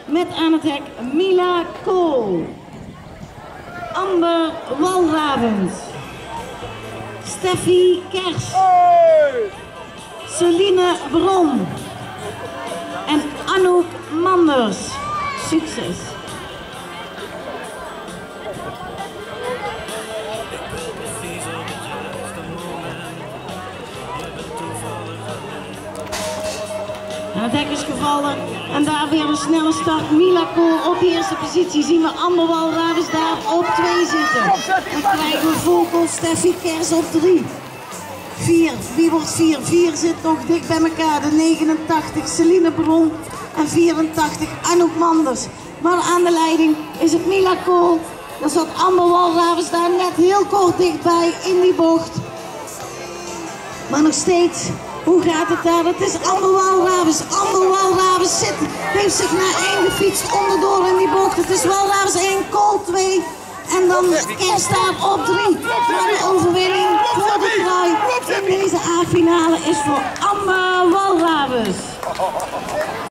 met aan het hek Mila Kool, Amber Walravens, Steffi Kers, Celine Bron en Anouk Manders. Succes! Het hek is gevallen en daar weer een snelle start. Mila Kool op eerste positie. Zien we Amber Walravens daar op 2 zitten. Dan krijgen we Vogel Steffi Kers op 3. 4. Wie wordt 4? 4 zit nog dicht bij elkaar. De 89 Celine Bron en 84 Anouk Manders. Maar aan de leiding is het Mila Kool. Daar zat Amber Walravens daar net heel kort dichtbij in die bocht. Maar nog steeds, hoe gaat het daar? Het is Amber Walravens. Amber Walravens heeft zich naar 1 gefietst onderdoor in die bocht. Het is Walravens 1, Kool 2 en dan Kers daar op 3. Maar de overwinning voor de trui in deze A-finale is voor Amber Walravens.